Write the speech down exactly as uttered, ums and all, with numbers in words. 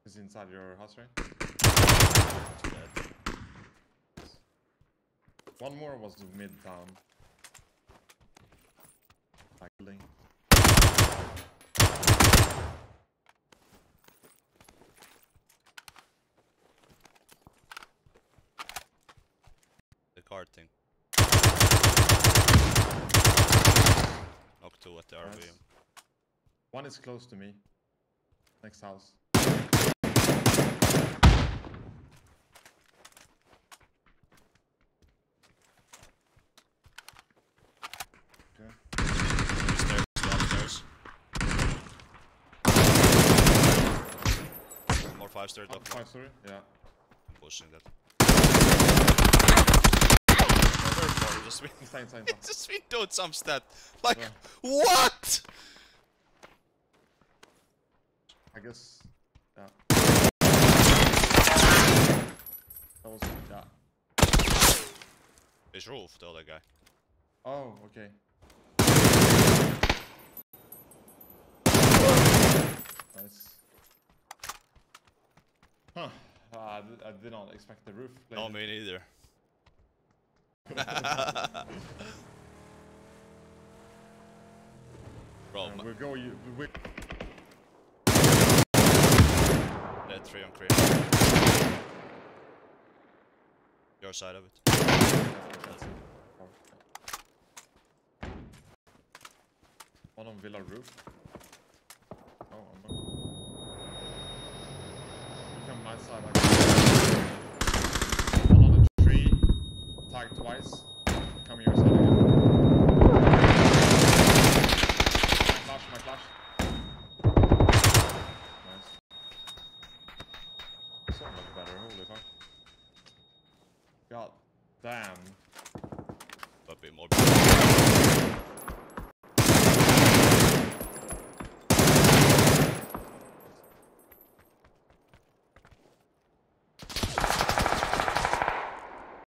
Is inside your house, right? Dead. One more was mid town. Building. The card thing. Knock two at the R V. Nice. One is close to me. Next house. Okay. Stairs, upstairs. More five stairs Up up. five story? Yeah. I'm pushing that. Just been, Inside, inside, inside. just been doing some stat. Like, Yeah. what? I guess. Yeah. That was. Yeah. It's roof, the other guy. Oh, okay. Nice. Huh. Uh, I, did, I did not expect the roof. No, me neither. Bro, Uh, we'll go. You. We, dead three on crate. Your side of it. One on villa roof. Oh, I'm not. You come my side. Like one on the tree. Tag twice. Come your side again. My flash, my flash. Nice. So much better. Holy fuck. God damn. But be more.